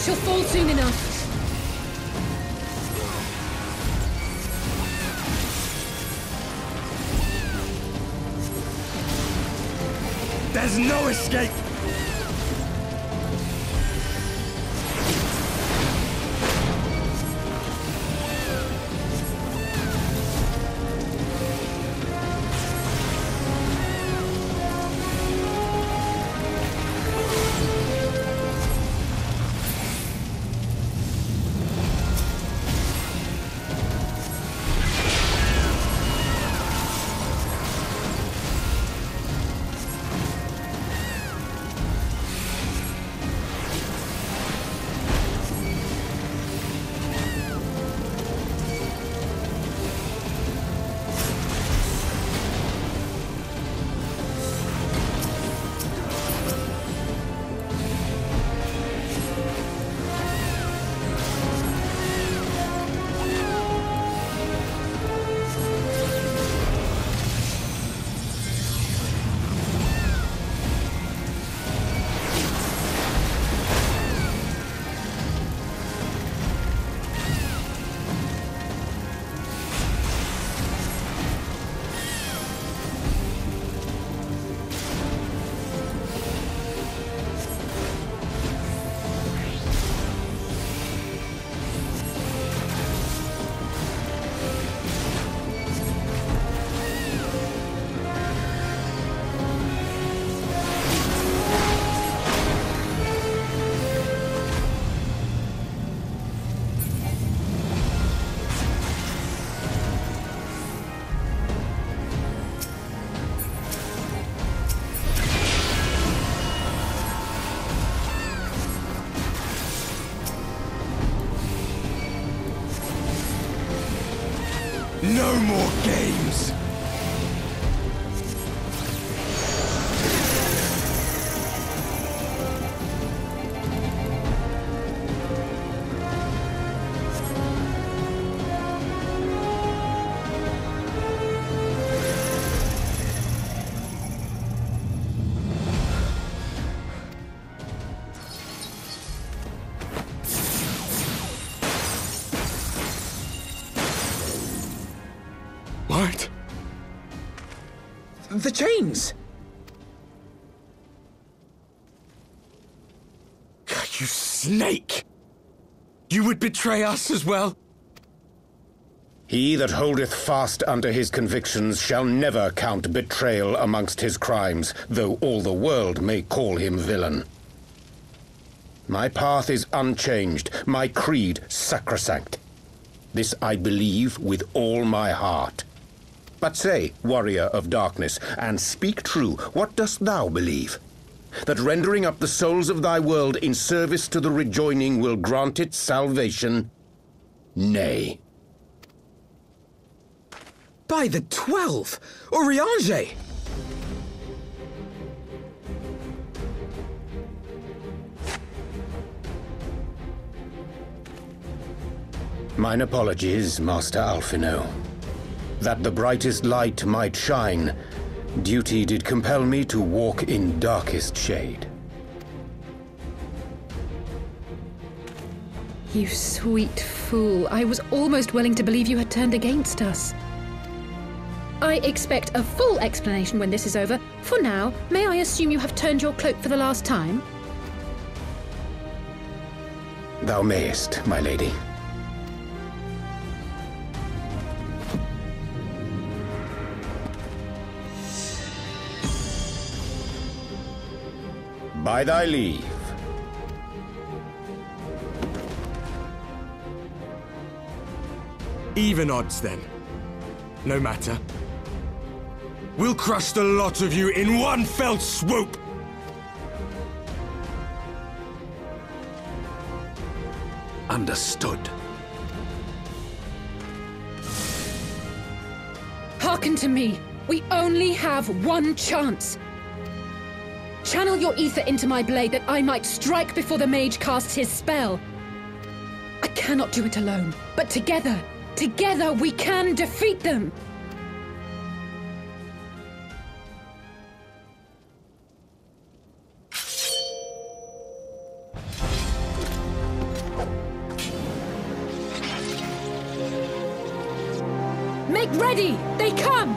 shall fall soon enough. There's no escape! No more games! What? The chains! You snake! You would betray us as well? He that holdeth fast unto his convictions shall never count betrayal amongst his crimes, though all the world may call him villain. My path is unchanged, my creed sacrosanct. This I believe with all my heart. But say, warrior of darkness, and speak true, what dost thou believe? That rendering up the souls of thy world in service to the rejoining will grant it salvation? Nay. By the 12! Oriange! Mine apologies, Master Alphino. That the brightest light might shine, duty did compel me to walk in darkest shade. You sweet fool. I was almost willing to believe you had turned against us. I expect a full explanation when this is over. For now, may I assume you have turned your cloak for the last time? Thou mayest, my lady. By thy leave. Even odds, then. No matter. We'll crush the lot of you in one fell swoop! Understood. Hearken to me. We only have one chance. Channel your ether into my blade that I might strike before the mage casts his spell. I cannot do it alone, but together we can defeat them! Make ready! They come!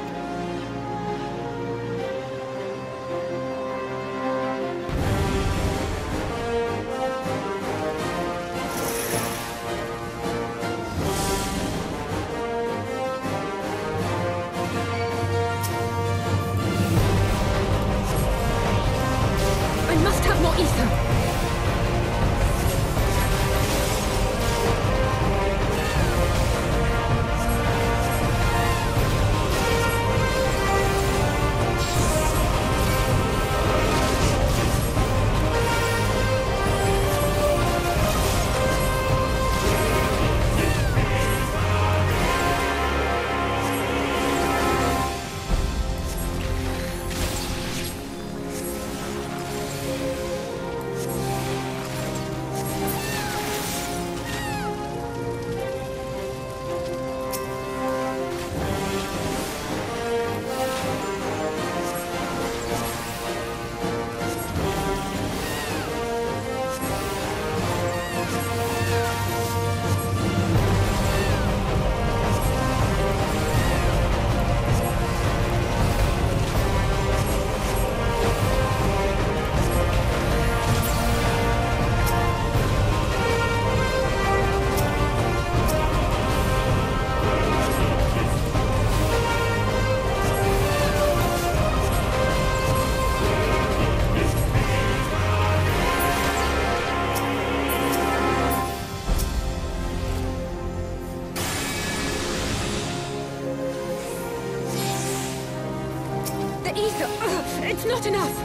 I must have more ether! Ether! It's not enough!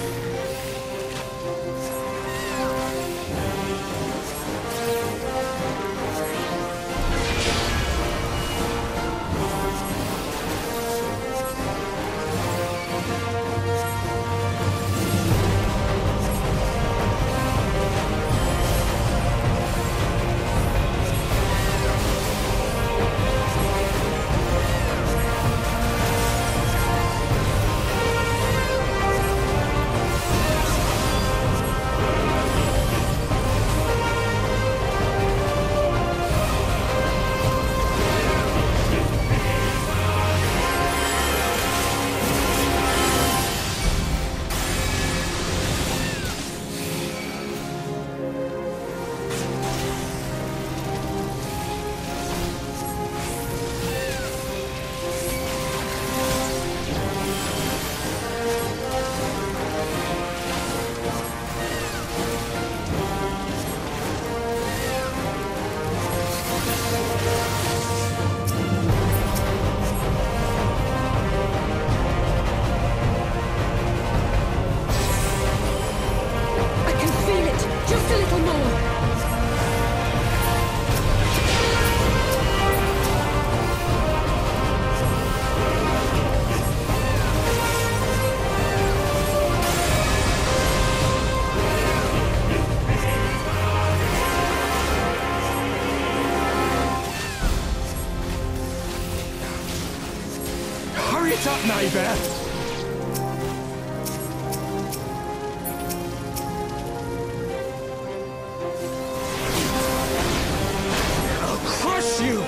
Get up, neighbour! I'll crush you!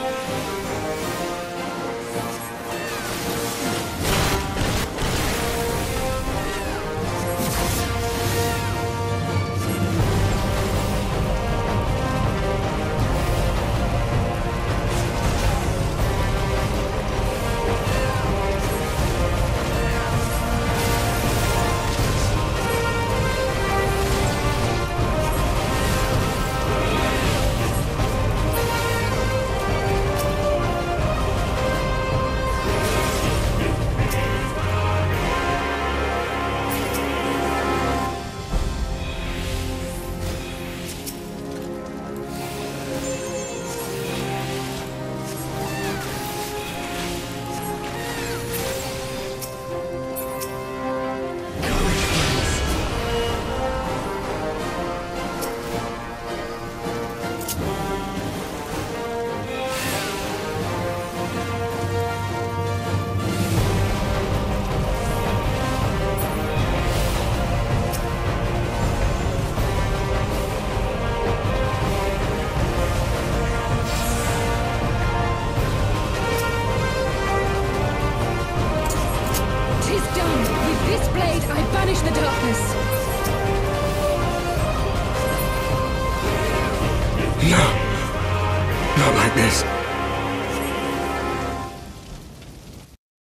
this blade, I banish the darkness. No. Not like this.